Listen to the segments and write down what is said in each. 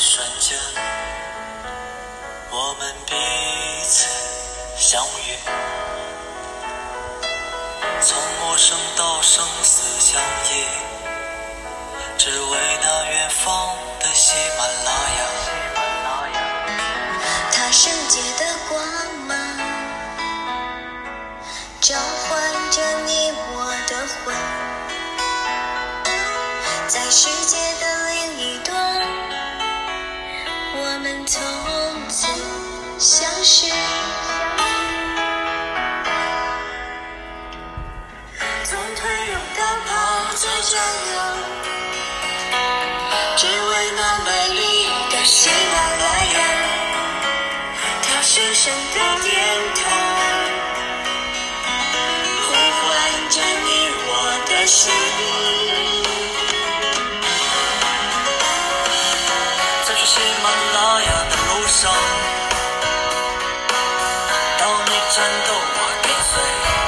瞬间，我们彼此相遇，从陌生到生死相依，只为那远方的喜马拉雅。 它圣洁的光芒召唤着你我的魂，在世界的另一端，我们从此相识。 总推勇敢跑在战场，只为那美丽的喜马拉雅， 它神圣的殿堂，呼唤着你我的心。 在去喜马拉雅的路上，当你战斗我跟随，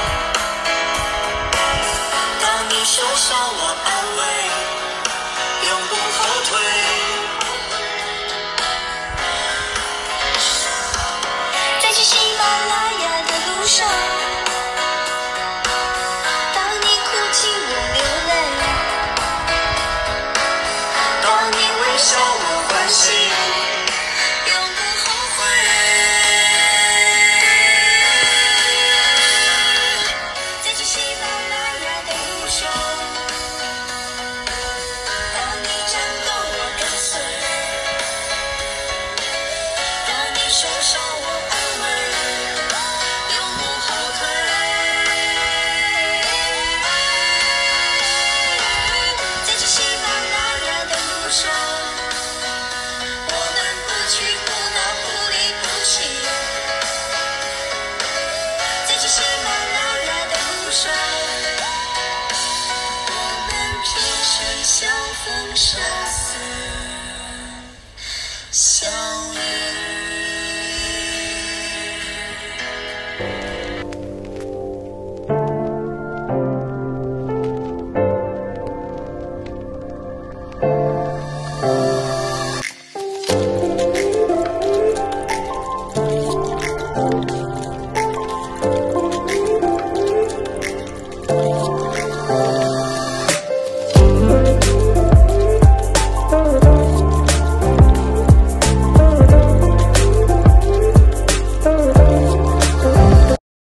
当你受伤我安慰，永不后退。 在去喜马拉雅的路上，当你哭泣我流泪， 当你微笑我欢喜， 永不后悔。在去喜马拉雅的路上，当你战斗我跟随，当你受伤我安慰，永不后退。在去喜马拉雅的路上，我们不屈不挠，不离不弃。在去喜马拉雅的路上，我们萍水相逢，生死相依。